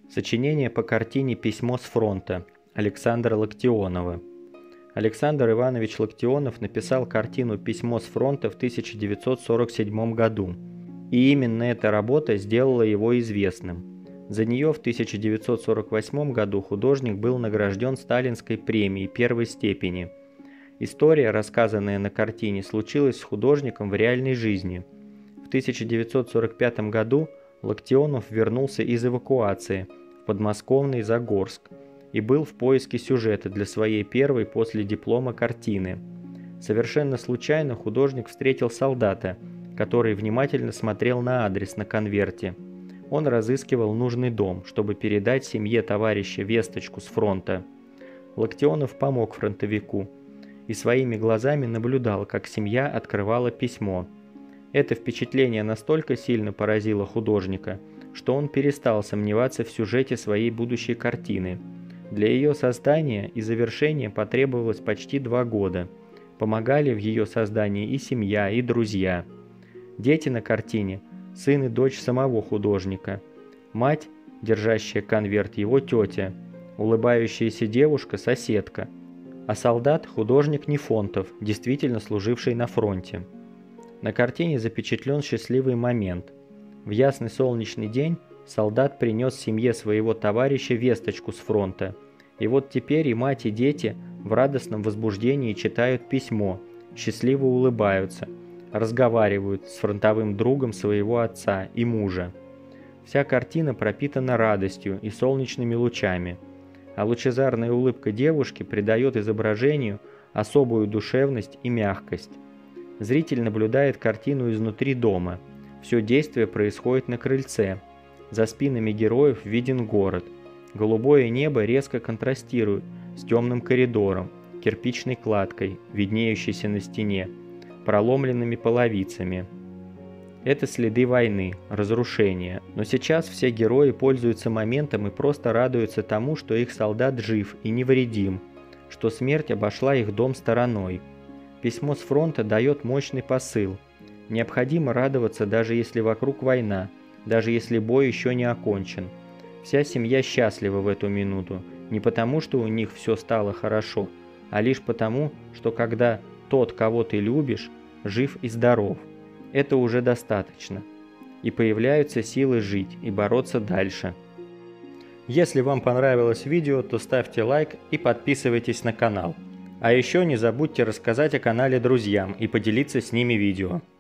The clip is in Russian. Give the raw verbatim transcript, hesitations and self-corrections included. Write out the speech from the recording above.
Сочинение по картине «Письмо с фронта» Александра Локтионова. Александр Иванович Локтионов написал картину «Письмо с фронта» в тысяча девятьсот сорок седьмом году, и именно эта работа сделала его известным. За нее в тысяча девятьсот сорок восьмом году художник был награжден Сталинской премией первой степени. История, рассказанная на картине, случилась с художником в реальной жизни. В тысяча девятьсот сорок пятом году Локтионов вернулся из эвакуации в подмосковный Загорск и был в поиске сюжета для своей первой после диплома картины. Совершенно случайно художник встретил солдата, который внимательно смотрел на адрес на конверте. Он разыскивал нужный дом, чтобы передать семье товарища весточку с фронта. Локтионов помог фронтовику и своими глазами наблюдал, как семья открывала письмо. Это впечатление настолько сильно поразило художника, что он перестал сомневаться в сюжете своей будущей картины. Для ее создания и завершения потребовалось почти два года. Помогали в ее создании и семья, и друзья. Дети на картине – сын и дочь самого художника. Мать, держащая конверт, его тетя. Улыбающаяся девушка – соседка. А солдат – художник Нефонтов, действительно служивший на фронте. На картине запечатлен счастливый момент. В ясный солнечный день солдат принес семье своего товарища весточку с фронта. И вот теперь и мать, и дети в радостном возбуждении читают письмо, счастливо улыбаются, разговаривают с фронтовым другом своего отца и мужа. Вся картина пропитана радостью и солнечными лучами, а лучезарная улыбка девушки придает изображению особую душевность и мягкость. Зритель наблюдает картину изнутри дома. Все действие происходит на крыльце. За спинами героев виден город. Голубое небо резко контрастирует с темным коридором, кирпичной кладкой, виднеющейся на стене, проломленными половицами. Это следы войны, разрушения. Но сейчас все герои пользуются моментом и просто радуются тому, что их солдат жив и невредим, что смерть обошла их дом стороной. Письмо с фронта дает мощный посыл. Необходимо радоваться, даже если вокруг война, даже если бой еще не окончен. Вся семья счастлива в эту минуту, не потому, что у них все стало хорошо, а лишь потому, что когда тот, кого ты любишь, жив и здоров, это уже достаточно. И появляются силы жить и бороться дальше. Если вам понравилось видео, то ставьте лайк и подписывайтесь на канал. А еще не забудьте рассказать о канале друзьям и поделиться с ними видео.